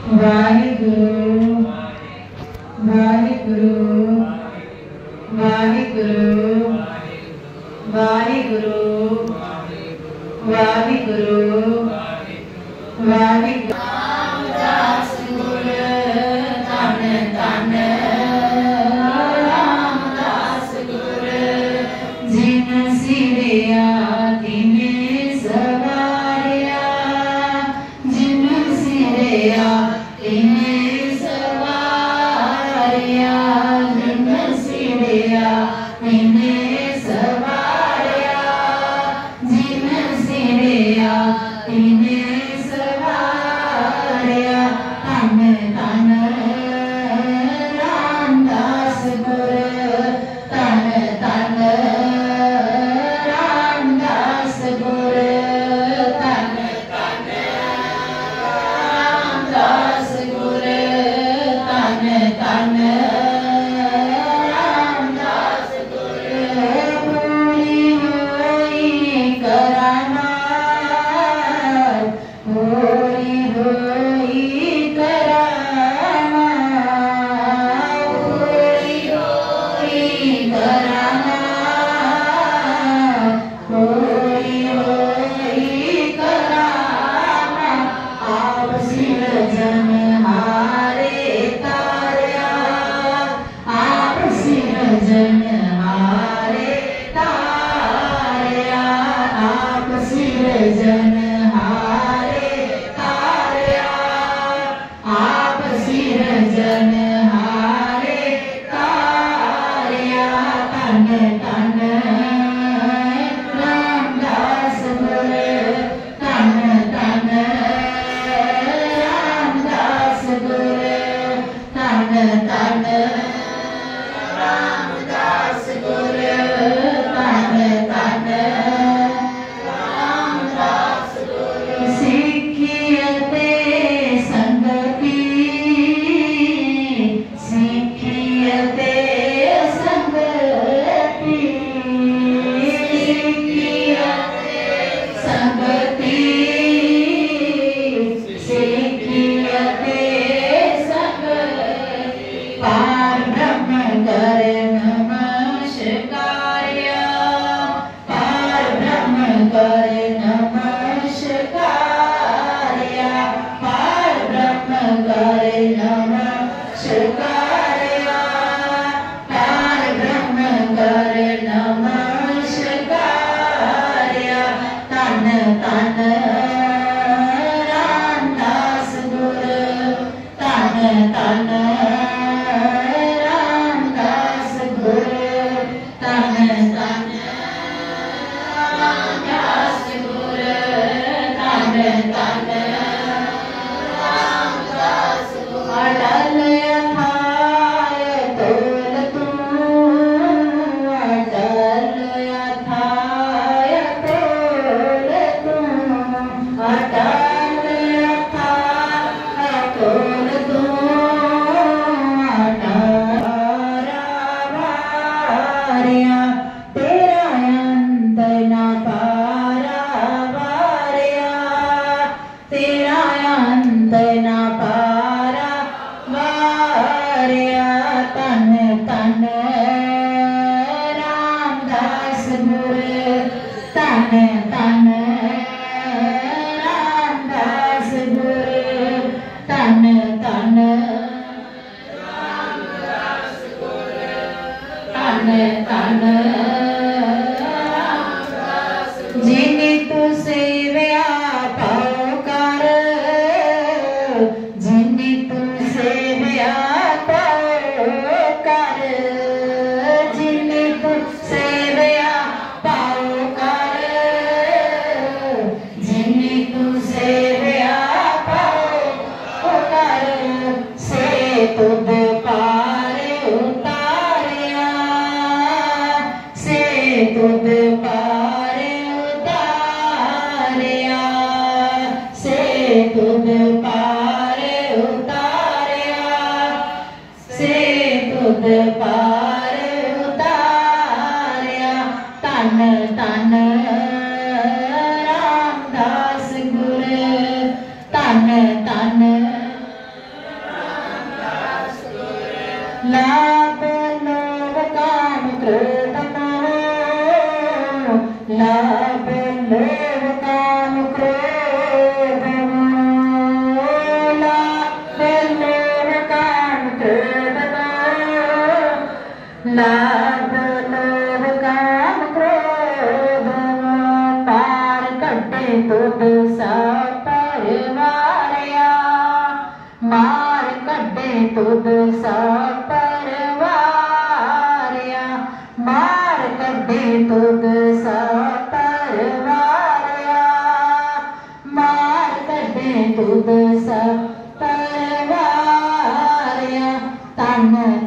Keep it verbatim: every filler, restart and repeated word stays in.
वाहिगुरु वाहिगुरु वाहिगुरु वाहिगुरु वाहिगुरु वाहिगुरु रामदास गुर धन धन रामदास गुर जिन सिरिया तिने सवारिया जिन सिरिया तिने सवारिया जिन सिरिया तिने सवारिया जिन सिरिया तिने सवारिया धन धन रामदास गुर धन धन रामदास गुर धन धन रामदास गुर धन धन रामदास गुर पूरी होई करामात पूरी होई करामात पूरी होई करामात पूरी होई करामात आप सिरजन हारे तारया आप सिरजन हारे तारया आप सिरजन हारे तारया आप सिरजन हारे तारया धन धन रामदास गुर धन धन रामदास गुर धन धन रामदास गुर धन धन रामदास गुर सिखियते संगति सिखियते संगति सिखियते संगति सिखियते संगति पार ब्रह्म कर नमस्कार्या पार ब्रह्म कर नमस्कार्या पार ब्रह्म कर नमस्कार्या पार ब्रह्म कर नमस्कार्या धन धन रामदास गुर धन धन रामदास गुर धन धन रामदास गुर धन धन रामदास गुर अटल अथाय तोल तू अटल अथाय तोल तू अटल अथाय तोल तू अटल वारिया तेरा अंत न पारा वारिया तेरा अंत न पारा वारिया तन तन रामदास गुर तन तन रामदास गुर तन तन रामदास गुर तन तन जिनि तू सेव्या पाओ कर जिनि तू सेव्या पाओ कर जिनि तू सेव्या पाओ कर जिनि तू सेव्या पाओ कर से तुद पार उतारिया से तुद पार उतारिया से तुद पार उतारिया से तुद पार उतारिया तन तन रामदास गुर तन तन लाभ लोभ काम क्रोध मोह, लाभ लोभ काम क्रोध मोह, लाभ लोभ काम क्रोध मोह, लाभ लोभ काम क्रोध मोह। पार कटे तुद सा परवारिया, मार कटे तुद सा परवारिया, मार कटे तुद सा परवारिया, मार कटे तुद सा परवारिया। तन